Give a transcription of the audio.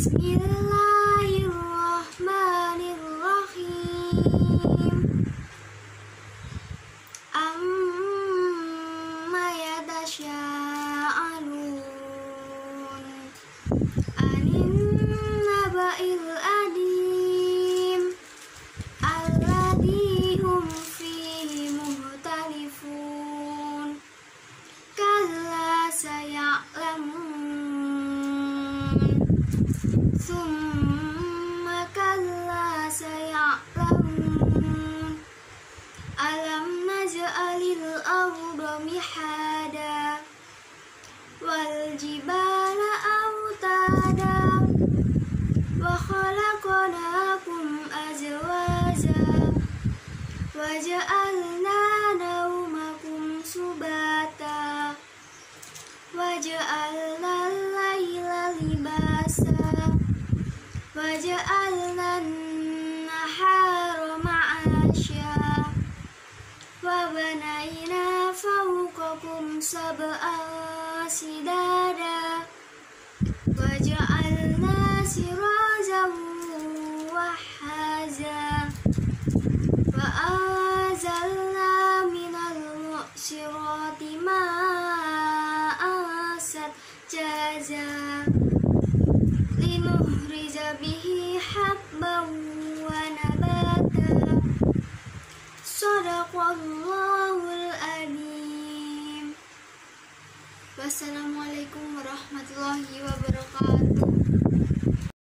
Bismillahirrahmanirrahim. Amma yatasyaa'alun An-Naba adim alladzi hum fihi mukhtalifun kalla saya'lamun summa kalla saya'lamun alam naj'alil arda mihada wal jibala autada wa khalaqnakum azwaja wa ja'alna nawmakum subata wa ja'alna al-laila libasa wa ja'alna an-nahara ma'asya wa banayna fawqakum sab'an sidada wa ja'alna sirajan wahhaja wa anzalna minal mu'sirati ma'an sajjaja linukhrija bihi habban wa nabata. Shadaqallahul adzim. Wassalamualaikum warahmatullahi wabarakatuh.